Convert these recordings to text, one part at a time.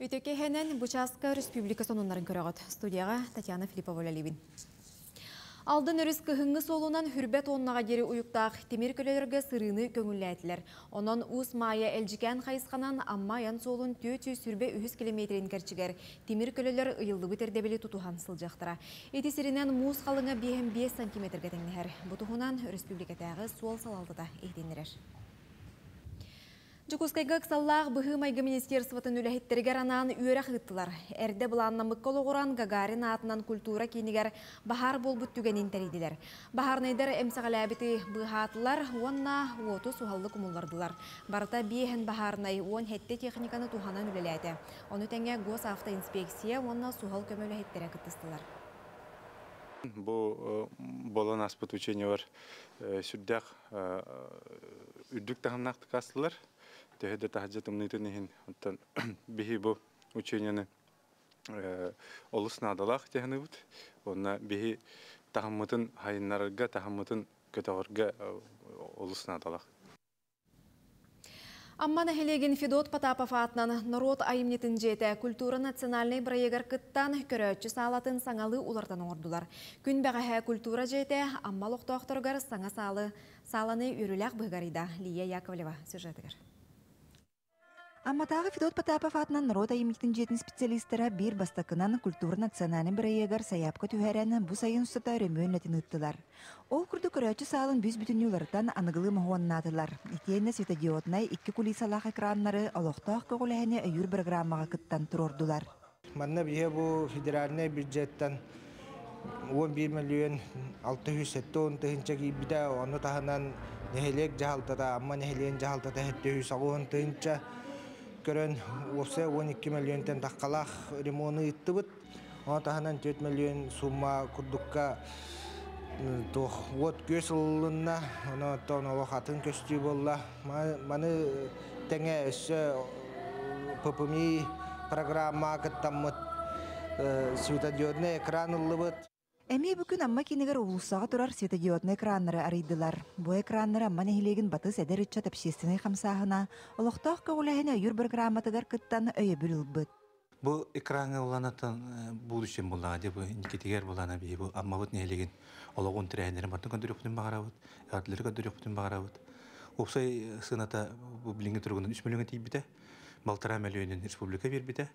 Үтекехенен Бучаска Республика сонунларын көрөгөт. Студияға Татьяна Филиппова-Левин. Алдын өріс көхіңгі солунан хүрбет оннаға дері уюктақ темир көлелерге сырыны көңілләтілер. Онын ұс майя әлжікен қайысқанан аммаян солун төті сүрбе 3 километрин кәрчігер. Темир көлелер ұйылды бұтердебелі тұтуған сылжақтыра. Етесерінен мұз қалыңа 5 сантиметрге тәңнігер. Бұтығынан республикатағы суал салалдыда ейтенірер. Жукускайга ксаллах быхы майга министерствотын үләхеттерігер анан үйерек ғыттылар. Әрді бұланна мұққол оғыран Гагарин атынан культура кейінігер бахар болбыт түгенін тәрейділер. Бахарнайдар әмсіғаләбіті бұғатылар, онна уоты суғалды кумуллардылар. Барыта бейхін бахарнай он хетте техниканы туханан үлеләді. Оны тәңе гос автоинспекция, онна суғал көмі үләхеттері кыттыстылар. Бұл болан аспыт учение бар сүрдәқ үрдік тағымнақты қастылар. Тәхеді тахаджат умнытын ехін бихи бұл ученияны олысына адалақ тәхіні бұд. Онна бихи тағымытын хайынларға, тағымытын көтағырға олысына адалақ. Аммана хелеген Федот Потапов атынан народ айымнетін жеті культура национальный проегар кыттан көрөтчі салатын саңалы улардан ордулар. Күн бәғәхә культура жеті аммал оқтоқтырғар саңа саланы үріләқ бұғарида. Лия Яковлева сюжетігер. Амматағы Федот Потапов атынан народ айымнетін жетін специалистері бір бастақынан культура национальный проегар саяпқа түхәрәні бұ сайын ұстата өрімөнлетін ұттылар. Ол күрді көрөтчі салын бүз бүтін юлардан анығылы мұғуаннатылар. Итейіне светодиоднай 2 кулисалақ экраннары олықтақ көғіләне өйір программаға кыттан тұрордулар. Манна бие бұл федеральный бюджеттен 11 миллион 670 тыгынча кейбіде оны тағынан нехелек жағалтада, амма нехелен жағалтада 760 тыгынча көрін осы 12 миллионтен таққалақ ремоны үтті бұд. Оны тағынан 4 миллион сумма күрдікка вот көз ұлына, оны қатын көсті болла. Маны тәңе өсі пөпімей программа кіттамыд светодиодный экран ұлы бұд. Әме бүкін амма кенегер ұлысаға тұрар светодиодный экраннары арыйдылар. Бұ экраннары амма нәхилеген батыс әдер үтчат общественный қамсағына, олықтақ көғіләхіне үйір бір грамматыгар кыттан өйі бүл бұд. Бұл экраны оланатын будущем болаға деп индикативер болана бей бұл амма бұд нәхилеген олығын тірәйіндерін бартын көндірек бұтын бағарауыд, әрділері көндірек бұтын бағарауыд. Опсай сыната бұл білінгі тұрғынан 3 миллион тейбіті, 1,5 миллионын республика бербіті.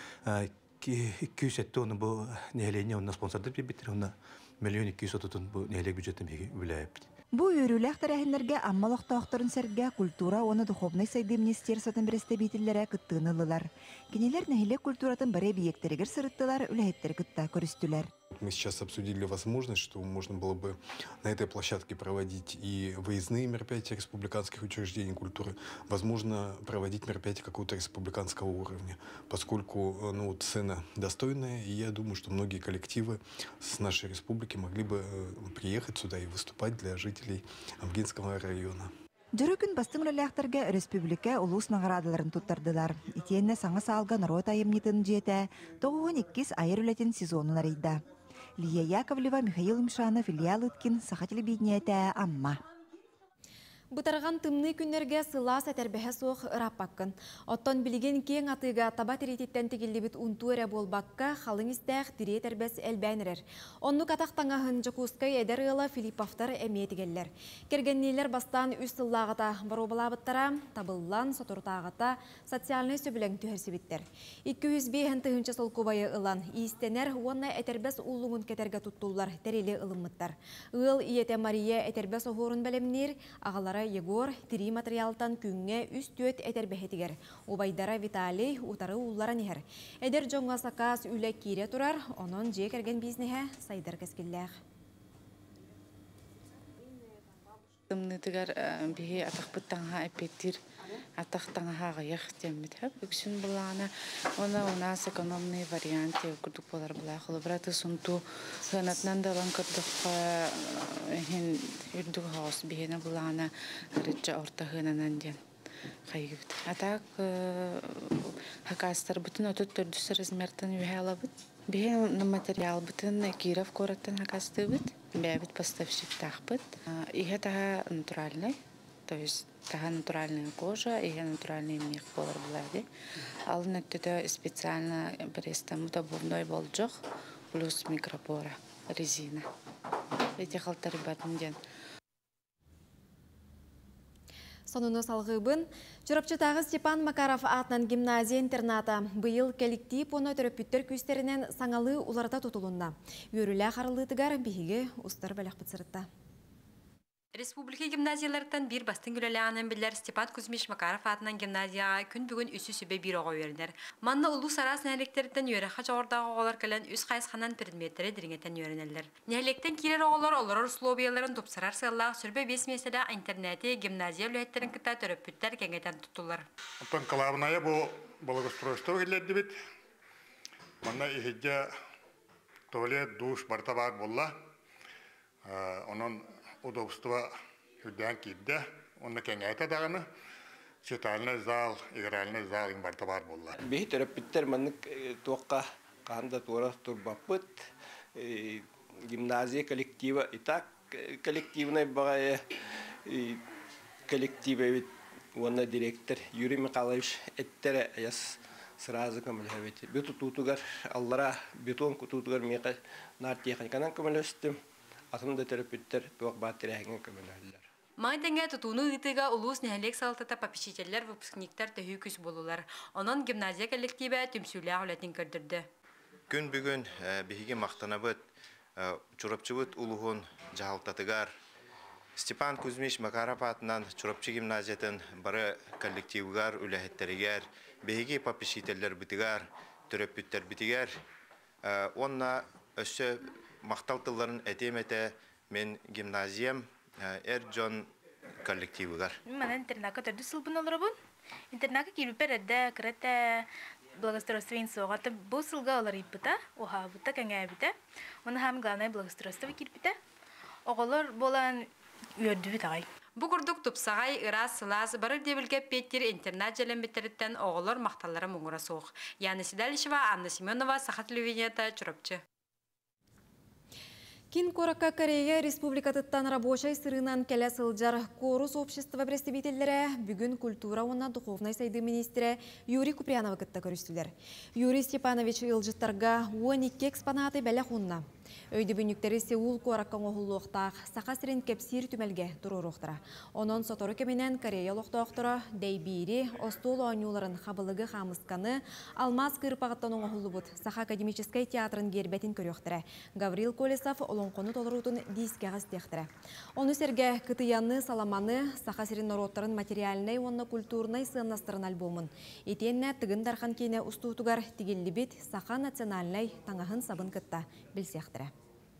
200 оны бұл нәхилене онына спонсорды бербіттір, онына 1 200 бұл нәхилек бюджеттен бейгі үләйіп. Бу үйрүләк тәрәһеннәргә аммалыктактырын сәргә культура оны духовный сайды министерствотын бересте битилләре кыттыынылылар. Кенелер нәһилек культуратын баре биектерегер сырыттылар, үләһеттер кытта көрүстүләр. Мы сейчас обсудили возможность, что можно было бы на этой площадке проводить и выездные мероприятия республиканских учреждений культуры, возможно, проводить мероприятия какого-то республиканского уровня, поскольку цена достойная, и я думаю, что многие коллективы с нашей республики могли бы приехать сюда и выступать для жителей Амгинского района. Жүрүкүн бастың үләләқтірге республика улус нағарадыларын туттардылар. Итиенне саңа салға народ айымнетін жете, 92 айыр үләтен сезонын арайда. Лия Яковлева, Михаил Мшанов, Илья Лыткин, Саха телевидениеті Амма. Бұтарған тымны күнерге сылас әтәрбәхе соқ раппаққын. Оттон білген кең атыға таба тирететтен тегелдебіт унтуэре болбаққа қалың істәқ тирет әрбәс әлбәнірер. Онны қатақтаңағын Жакускай әдер ұла Филипповтар әметігеллер. Кергеннелер бастан үс сыллағыта баробалабыттара, табыллан сотыртағыта социальный сөбілің түхерсебіттер. 205 тұхынча сол көбайы ұлан. Истенер онна әтәрбәс ұллыңын кетерге тұттулар, тәрелі ұлымыттар. Ұл иеті Мария әтәрбәс оғырын бәлемнер, ағалар Егор тири материалтан күңге үст-төт әтер бәхетігер. Обайдара Виталий утары уллара нехер. Әдер жоңға сақас үлі кире тұрар, онын жек әрген бизнеге сайдар кәскелләғ. Тымнытыгар бихи атақпыттаңға әпеттір, атақтаңға ғайық деммітіп. Үксін бұлағына, оны у нас экономный вариант күрдік болар бұлай. Құлыбыраты сұнту ғанатынан далан күрдік үрдік ғауыз бихені бұлағына әрітші орта ғананан ден қайғыбыд. Атақ хақастар бұтын өтіт түрдісі размертін үйе алабыд. Бихен материал бұтын Киров кораттан хақасты бұд. Бәбіт поставщик тақпыд. Иге таға натуральный. то есть таха натуральная кожа и натуральный мех болар булады. Ал нөттөдө специально брестам удобной болжок плюс микропора резина. Эти халтары батын ден. Сонуны салғыбын, Чурапчытағы Степан Макаров атынан гимназия-интерната бұйыл коллектив оны төрөппүттер күстерінен саңалы уларда тұтылуына. Өрілі қарылытығар бейгі ұстар бәліқ бұтсырытта. Республика гимназиялардан бір бастың күлеліғанын білер Степан Кузьмич Макаров атынан гимназияға күн бүгін үсі сөбе бір оға өрінер. Манна ұлу сарас нәлектерден өріға жоғырдағы оғалар кәлін үз қайысқанан предметтері діріңеттен өрінелер. Нәлектен келер оғалар олар условияларын топсарар сыллағы сүрбе 5 меседе интернеті гимназия үлеттерін кіта төрөппүттер кәңетен тұтылар. Антон Калабная бұл благоустройство келеді бит. Манна ихеджа туалет, душ, бартабар болла. Onun удобство хүдән кидде, оны кеңәйтә дағаны, читальный зал, игральный зал имбарта бар болла. Бейі төрөппіттер маннык туаққа қағында туара турбаппыт, гимназия коллектива, и так коллективный бағая коллектива бит, оны директор Юрий Михайлович әттері әяс сразу көмілі. Бету тутугар, аллара бетон тутугар меқа нар техниканан көмілі өстім. Атымда терапевттер туақ баттыряғын көмілілер. Маңденге тұтуыны ұйтыға ұлыс нәлек салтата попечителер, выпускниктер төхі күс болулар. Онын гимназия коллективі түмсулі ғылетін көрдірді. Күн бүгін бігіге мақтанабыт, Чурапчыбыт ұлығын жағалтатығар. Степан Кузьмич Макаров атынан Чурапчы гимназиятын бары коллективігар, үләхеттерігер, бігіге попечителер бітігар, терапевттер бітігер. Онна өсі мақталтыларын әтемете мен гимназиям Эрджон коллективігар. Мен интернака төрді сылбын олар бұн. Интернака келіпер әдді кірәтті благоустройствен соғаты бұл сылға олар епіта, оға бұта кәңе әбіта. Оны хам главный благоустройство келіпіта. Оғалар болан үйерді біт ағай. Бұ күрдік тұпсағай, ұрас, сылас, барыр дебілге петтер интернат жәлін біттеріттен оғалар мақталары мұңыра соқ. Яны Сидалишева, Анна Семенова, Сахат Левинета, Чурапчы. Кин Корака Корея республикатыттан рабочай сырынан келе сылжар Корус общества представителлері бүгін культура онна духовной сайды министрі Юрий Куприянова кітті көрістілер. Юрий Степанович Илжыттарға 12 экспонаты бәлі құнна. Өйді бүніктері Сеул Кораккан оғылуқтақ сақа сірін кепсир түмелге тұрыр оқтыра. Онын соторы кемінен Корея лоқтақтыра дейбейри, остол оңюларын қабылығы қамысқаны, алмаз кырпағыттан оғылу бұд сақа академическай театрын гербетін көріқтірі. Гаврил Колесов олонқоны толырутын дискеғыз тектірі. Оны серге кытыянны саламаны сақа сірін ороттарын материалнай онны культурнай сыннастырын альбомын. Етенне тігін дархан кейіне ұстуытугар тігілі бит сақа национальнай таңағын сабын кытта білсектірі.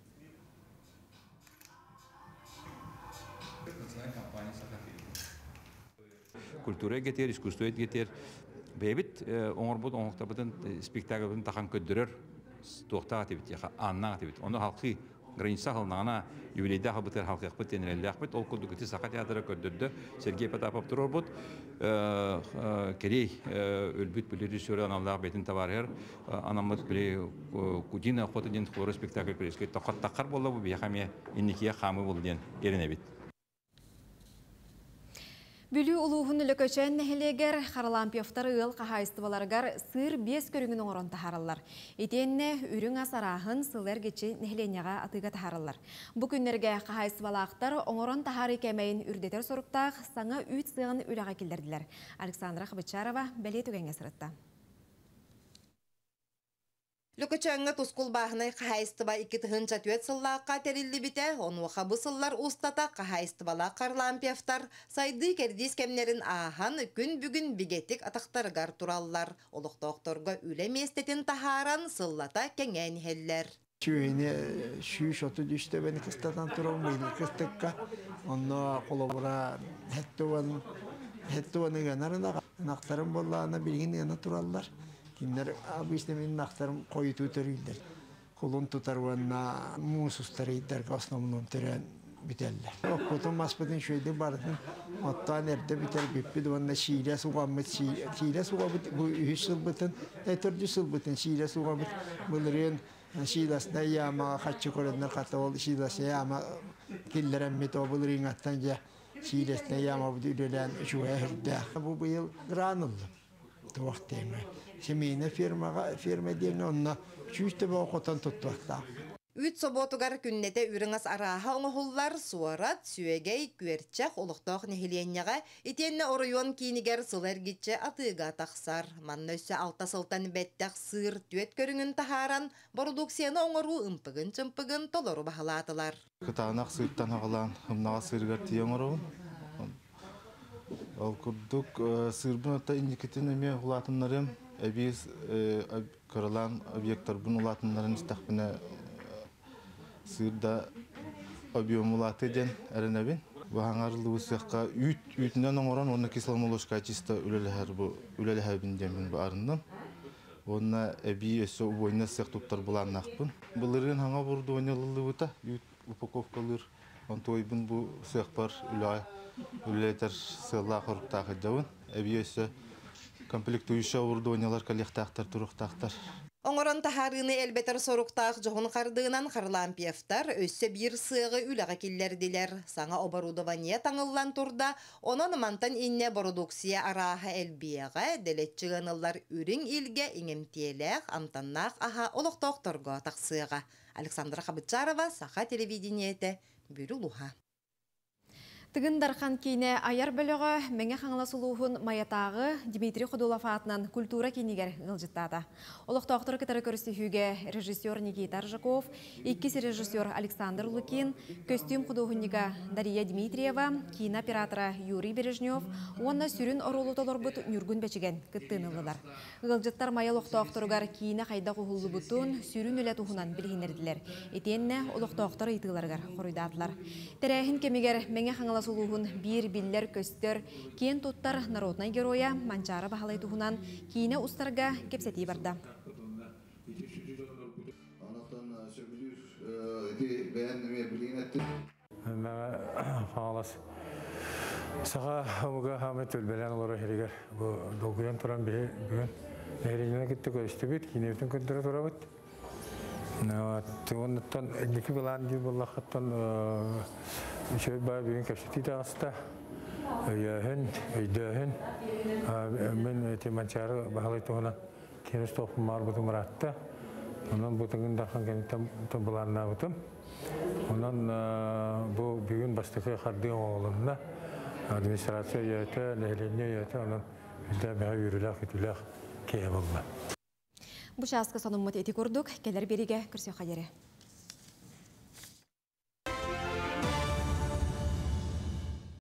Культура кетер, искусство кетер. Бәйбіт оңыр бұд, оңықтар бұдын спектакльдің таққан көддірір тоқтаға тебет, аннаға тебет. Оны халқы граница қылнағына юбилейді ақыбытыр халқы ақпыт, тенерелі ақпыт. Ол күлді күті сақа театры көддірді. Сергей Потапов тұрыр бұд. Керей өлбіт білі режиссері аналдағы бетін табарғыр. Анамыд білі Кудина қоты ден қоры спектакль көреске. Таққар болды бұл бейхамия иннекия қамы болды ден еріне бет. Бүлі ұлуғын үлікөчен нәхелегер Харлампиевтар ұл қағайыстываларғар сыр 5 көріңін оңырын тахарылар. Етенне үрің асарағын сылар кечі нәхеленеға атыға тахарылар. Бұ күннерге қағайыстывалақтар оңырын тахары кәмейін үрдетер сұрықтақ саңа үт сығын үліға келдерділер. Александра Хабычарова бәле түгенге сұрытты. Лүкачаңға тұскул бағынай қағайыстыба 2 тұхынча түйет сыллаққа терілді біте, оны қабы сыллар ұстата қағайыстыбала Харлампиевтар сайды кердес кемнерін ахан күн бүгін бігеттік атақтарғар тураллар. Олықтоқторға үлем естетін тахаран сыллата кәңән хеллер. Шүйіне шүй шоты düşті бәні қыстатан тұрауын бейді қыстыққа. Оны қолабыра хәттуаны ғанарына нақтарын болағына білген ғана тураллар. Kimler обычно мен нақтарым қойыту түрейдер. Қолын тұтаруанна мұсыстарейдер основном түрен бітелдер. Оқытын маспытын шөйді бардың оттан әрді бітер біппеді. Онна шийле суға мұт, шийле суға бұт, бұл 3 сыл бұтын, әтірді сыл бұтын шийле суға бұт. Бұлырын шийласына яма қатшы көрінер қата ол шийласы яма келдерен бет о бұлырын аттан жа Силесне яма bu ülelen şuya hırda. Bu yıl granıllı. Tuvaktayım. Semine firma diyen onunla şüyste bu kotan tutmakta. Üç sobotugar künnete ürüngaz araha oğullar suarat, süegey, güerçek, oluqtaq nehiliyenyaga itenne orayon kiniger sılar gitçe atıga taqsar. Manna üsse alta sıltan bettek sığır tüet körüngün taharan, produksiyonu oңoru ımpıgın çımpıgın toloru bahalatılar. Kıtağınak sığırttan ağılan hımnağa sığırgar tiyen oru. Al kurduk sığırbın öte indiketin eme ulatınlarım, ebiz kırılan obyektler bun ulatınların istakbine sığırda объемулаты ден әрінәбен. Бағаңарылы өсіққа үйтінен оңыран, оны кисломолош качество үлеліхәбін демен барындан. Оны әбей өсі ойына сық тұптар бұлан нақпын. Бұлырын хаңа бұрды ойналылы өті, упаковкалыр. Онтойбын бұл сық бар үлелетер сылла қорықтағы жауын. Әбей өсі комплектующа бұрды ойналар коллектақтар, тұрықтақтар. Оңорон taharını elbeter soruktaq жоғын қардığынан Харлампиевтар өссө bir сығы үліға келлерділер. Саңа оборудование таңыллан турда, онын мантан инне продукция араға әлбияға дәлетчігінылар үрін илге иңемтиелек амтаннақ аға олықтоқторға тақсыға. Александра Хабытчарова, Саха телевидениеті, Бүрі-Луха. Тыгын дархан кейіне аяр бөлігі мәңе қаңыласылуғын маятағы Дмитрий Ходулов атынан культура кейінігер ғылжыттады. Олықтақтыры кітары көрістігіге режиссер Никита Ржаков, иккесі режиссер Александр Лукин, костюм құдуғынныға Дария Дмитриева, кейін оператора Юрий Бережнев, онна сүрін оролу толыр бұт нүргін бәчіген күттінілілер. Ғылжыттар мая олықтақтырығар кейіне қайда құғылы бұтын сүрін өлі тұғынан білгенерділер. Етенне олықтақтыры итығыларғар қорыдадылар. Тәрәхін кемегер мәңе Сулуғын бір биллер көстер кен тоттар народнай героя манчары бағалай тұғынан кейіне ұстарға кепсети барды. Саға ұмыға хамет өлбелен олары херігер. Долгуян тұран бүгін әреліне кетті көрісті бет, кейіневтің күндірі тұра бет. Оныттан әдекі білан дей болақаттан Şöyle bir kapsiti de hasta, yahın, öydahın, ben temançarı bahalaytı ona kendi stopum var bu maratta, onun bu tengin dahan kendi tam bulanna butum, onun bu bugün bastıkı kardı oğlunda administrasyon yönetti, lehliğine yönetti, onun bizde bir yürüler, kütüler keyif oldu. Bu şahska sonumut eti kurduk, gelir biriga kürsü xayeri.